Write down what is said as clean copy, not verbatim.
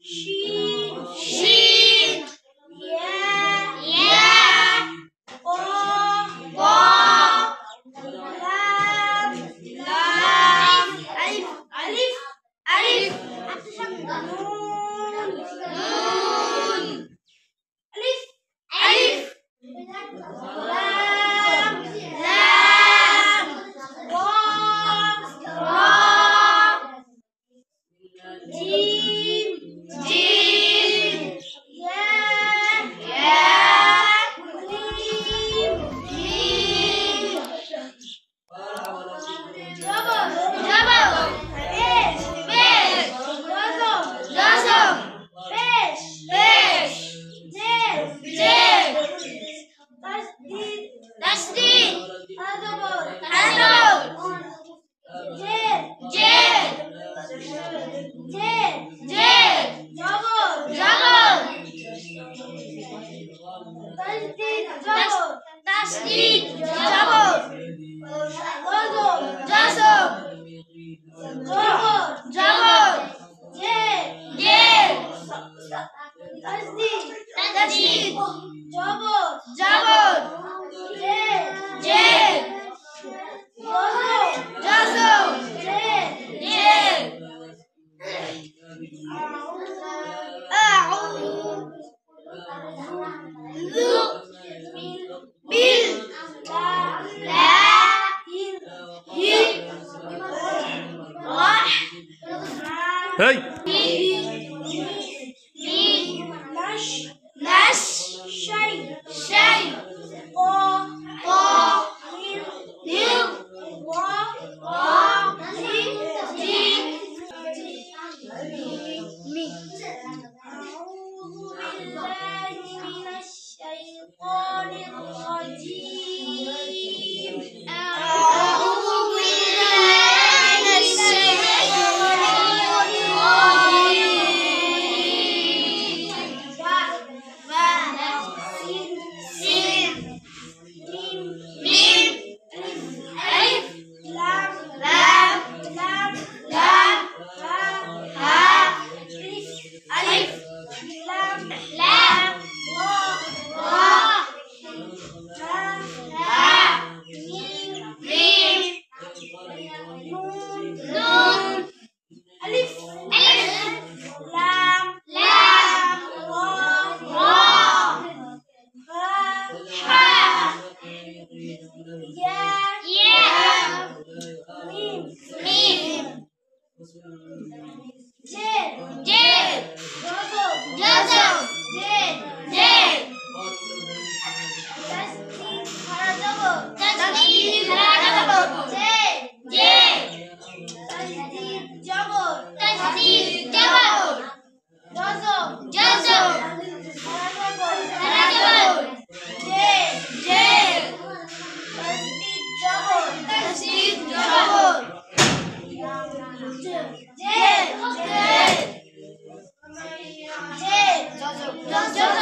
shin, ya, po, lam, alif, nun, alif, lam, ra, jim, ya, mim, double, jazm, pesh, zel, tasdid, tadabbur, jel, jabr, tasdid, jabr, jazm, jabr, jel, tasdid, jabr, jel, jazm, jel, a'udzu Hey. shay, po, lil, wa, jim, mi. أعوذ بالله من الشيطان الرجيم. أعوذ بالله من الشيطان الرجيم. sin, mim, alif, lam, ha, alif, lam, ra, mim, nun, alif, lam, ra, ha, ya, mim, jel, jazm, jel, tasdid, tadabbur, jel, tasdid, jabr, jazm, tadabbur, jel, tasdid, jabr, jel,